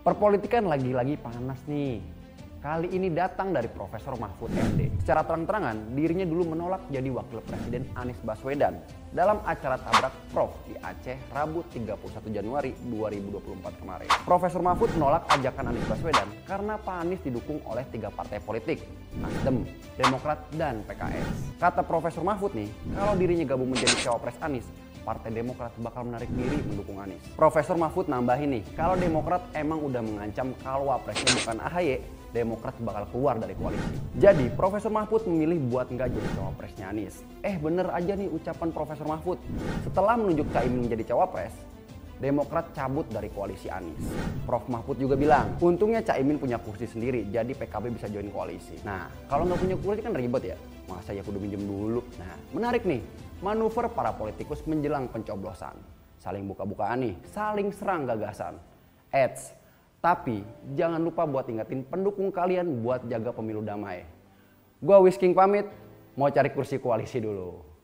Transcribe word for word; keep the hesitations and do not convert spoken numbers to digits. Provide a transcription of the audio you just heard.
Perpolitikan lagi-lagi panas nih. Kali ini datang dari Profesor Mahfud M D. Secara terang-terangan, dirinya dulu menolak jadi wakil presiden Anies Baswedan dalam acara tabrak Prof di Aceh Rabu tiga puluh satu Januari dua ribu dua puluh empat kemarin. Profesor Mahfud menolak ajakan Anies Baswedan karena Pak Anies didukung oleh tiga partai politik, Nasdem, Demokrat, dan P K S. Kata Profesor Mahfud nih, kalau dirinya gabung menjadi cawapres Anies, Partai Demokrat bakal menarik diri mendukung Anies. Profesor Mahfud nambahin nih, kalau Demokrat emang udah mengancam kalau wapresnya bukan A H Y, Demokrat bakal keluar dari koalisi. Jadi Profesor Mahfud memilih buat nggak jadi cawapresnya Anies. Eh bener aja nih ucapan Profesor Mahfud. Setelah menunjuk Caimin menjadi cawapres, Demokrat cabut dari koalisi Anies. Prof Mahfud juga bilang, untungnya Caimin punya kursi sendiri, jadi P K B bisa join koalisi. Nah, kalau nggak punya kursi kan ribet ya. Masa ya kudu minjem dulu. Nah, menarik nih. Manuver para politikus menjelang pencoblosan. Saling buka-bukaan nih, saling serang gagasan. Eits, tapi jangan lupa buat ingetin pendukung kalian buat jaga pemilu damai. Gua Whisking pamit, mau cari kursi koalisi dulu.